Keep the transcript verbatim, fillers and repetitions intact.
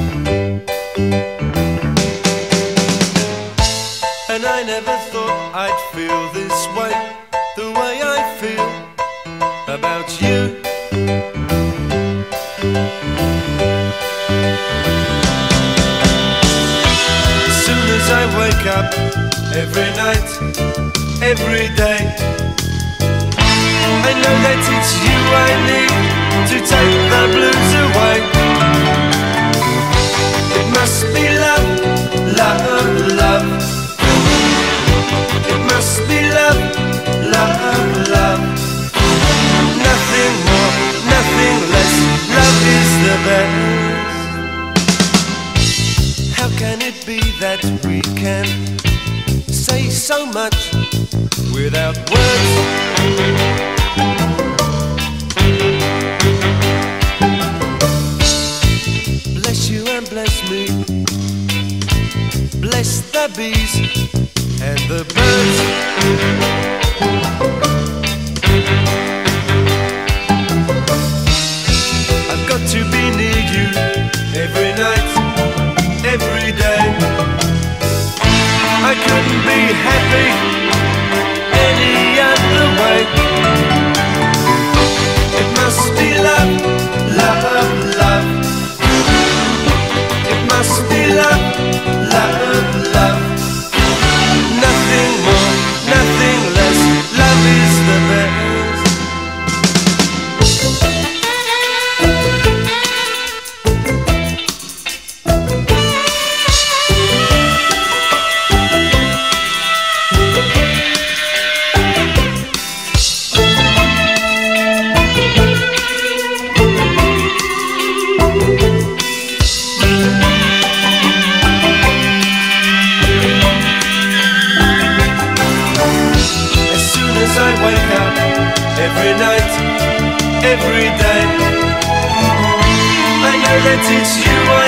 And I never thought I'd feel this way, the way I feel about you. As soon as I wake up, every night, every day, I know that it's you I need to take the blues away. It must be love, love, love. It must be love, love, love. Nothing more, nothing less. Love is the best. How can it be that we can say so much without words? Bless you and bless me. Bless the bees and the birds. I've got to be near you every night, every day. I couldn't be happy any other way. It must be love, love, love. It must be love, love, love. Nothing more, nothing less. Love is the best. I wake up every night, every day. I know that it's you I